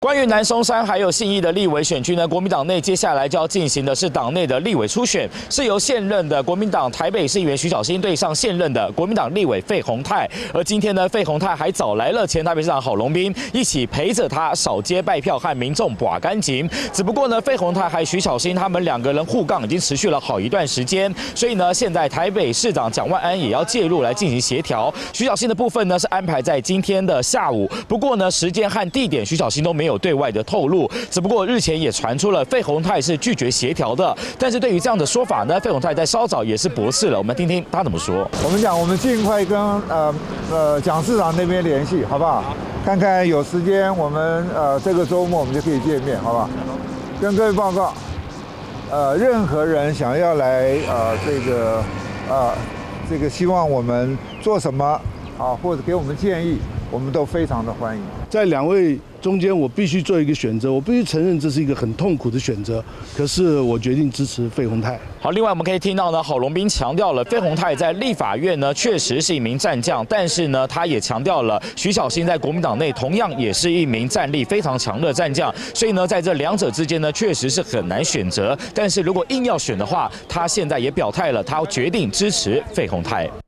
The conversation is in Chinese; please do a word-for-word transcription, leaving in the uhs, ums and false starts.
关于南松山还有信义的立委选区呢，国民党内接下来就要进行的是党内的立委初选，是由现任的国民党台北市议员徐巧芯对上现任的国民党立委费鸿泰。而今天呢，费鸿泰还找来了前台北市长郝龙斌，一起陪着他扫街拜票和民众把干净。只不过呢，费鸿泰还徐巧芯他们两个人互杠已经持续了好一段时间，所以呢，现在台北市长蒋万安也要介入来进行协调。徐巧芯的部分呢是安排在今天的下午，不过呢，时间和地点徐巧芯都没有对外的透露。只不过日前也传出了费鸿泰是拒绝协调的，但是对于这样的说法呢，费鸿泰在稍早也是驳斥了。我们听听他怎么说。 我们讲，我们尽快跟呃呃蒋市长那边联系，好不好？看看有时间，我们呃这个周末我们就可以见面，好不好？跟各位报告，呃，任何人想要来呃这个呃这个希望我们做什么啊，或者给我们建议，我们都非常的欢迎。 在两位中间，我必须做一个选择，我必须承认这是一个很痛苦的选择。可是我决定支持费鸿泰。 好，另外我们可以听到呢，郝龙斌强调了费鸿泰在立法院呢确实是一名战将，但是呢，他也强调了徐巧芯在国民党内同样也是一名战力非常强的战将，所以呢，在这两者之间呢，确实是很难选择。但是如果硬要选的话，他现在也表态了，他决定支持费鸿泰。